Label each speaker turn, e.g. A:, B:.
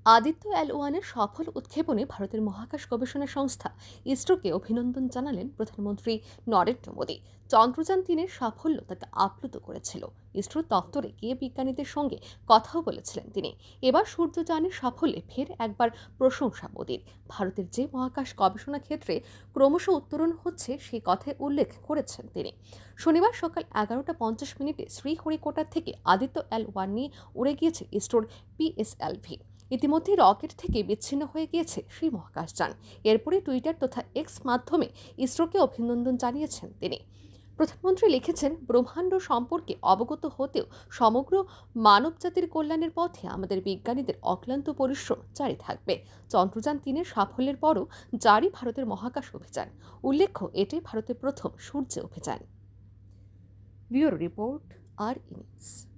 A: আদিত্য-L1-এর সফল উৎক্ষেপণে ভারতের মহাকাশ গবেষণা সংস্থা ইসরোকে অভিনন্দন জানালেন প্রধানমন্ত্রী নরেন্দ্র মোদী। চন্দ্রযান-3-এর সাফল্য তাকে আপ্লুত করেছিল। ইসরো দপ্তরে গিয়ে বিজ্ঞানীদের সঙ্গে কথাও বলেছিলেন তিনি। এবার সূর্যযানের সাফল্যে ফের একবার প্রশংসা মোদীর। ভারতের যে মহাকাশ গবেষণা ক্ষেত্রে ক্রমশ উত্তরণ হচ্ছে সেই কথায় উল্লেখ করেছেন তিনি। শনিবার সকাল 11টা 50 মিনিটে শ্রীহরিকোটা থেকে আদিত্য-L1 নিয়ে উড়ে গিয়েছে ইসরোর PSLV। ইতিমধ্যে রকেট থেকে বিচ্ছিন্ন হয়ে গিয়েছে সেই মহাকাশযান। এরপরে টুইটার তথা এক্স মাধ্যমে ইসরোকে অভিনন্দন জানিয়েছেন তিনি। প্রধানমন্ত্রী লিখেছেন, ব্রহ্মাণ্ড সম্পর্কে অবগত হতেও সমগ্র মানবজাতির কল্যাণের পথে আমাদের বিজ্ঞানীদের অক্লান্ত পরিশ্রম জারি থাকবে। চন্দ্রযান-3-এর সাফল্যের পরও জারি ভারতের মহাকাশ অভিযান। উল্লেখ্য, এটাই ভারতের প্রথম সূর্য অভিযান। ব্যুরো রিপোর্ট, আর নিউজ।